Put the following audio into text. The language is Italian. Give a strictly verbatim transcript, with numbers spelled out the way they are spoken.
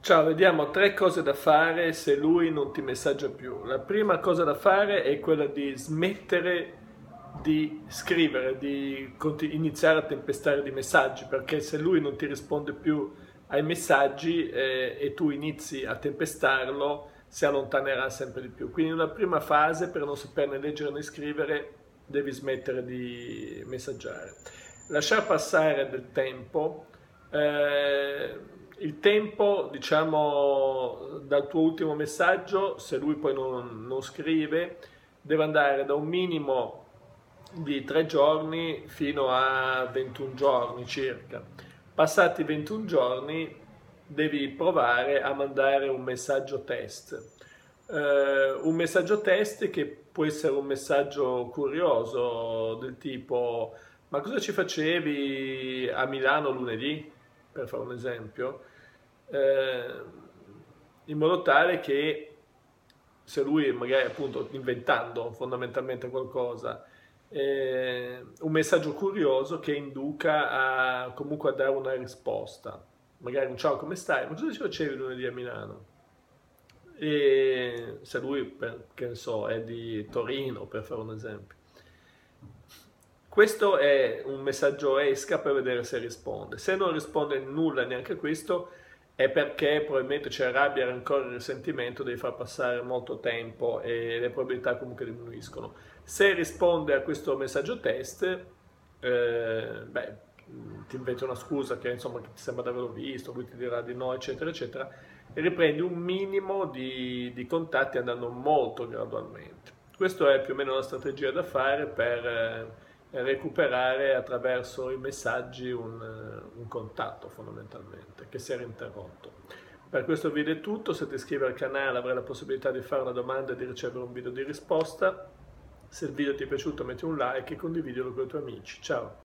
Ciao, vediamo tre cose da fare se lui non ti messaggia più. La prima cosa da fare è quella di smettere di scrivere, di conti- iniziare a tempestare di messaggi, perché se lui non ti risponde più ai messaggi eh, e tu inizi a tempestarlo, si allontanerà sempre di più. Quindi una prima fase, per non saperne leggere né scrivere, devi smettere di messaggiare. Lasciar passare del tempo. Eh, il tempo, diciamo, dal tuo ultimo messaggio, se lui poi non, non scrive, deve andare da un minimo di tre giorni fino a ventuno giorni circa. Passati ventuno giorni devi provare a mandare un messaggio test. Eh, un messaggio test che può essere un messaggio curioso del tipo: ma cosa ci facevi a Milano lunedì? Per fare un esempio, eh, in modo tale che se lui magari appunto inventando fondamentalmente qualcosa, eh, un messaggio curioso che induca a comunque a dare una risposta, magari un ciao come stai, ma cosa ci facevi lunedì a Milano? E se lui, per, che ne so, è di Torino, per fare un esempio. Questo è un messaggio esca per vedere se risponde. Se non risponde nulla neanche a questo, è perché probabilmente c'è rabbia, rancore e risentimento, devi far passare molto tempo e le probabilità comunque diminuiscono. Se risponde a questo messaggio test, eh, beh, ti inventa una scusa che insomma che ti sembra di averlo visto, lui ti dirà di no, eccetera, eccetera, e riprendi un minimo di, di contatti andando molto gradualmente. Questa è più o meno la strategia da fare per eh, recuperare attraverso i messaggi un, un contatto fondamentalmente che si era interrotto. Per questo video è tutto. Se ti iscrivi al canale avrai la possibilità di fare una domanda e di ricevere un video di risposta. Se il video ti è piaciuto metti un like e condividilo con i tuoi amici. Ciao!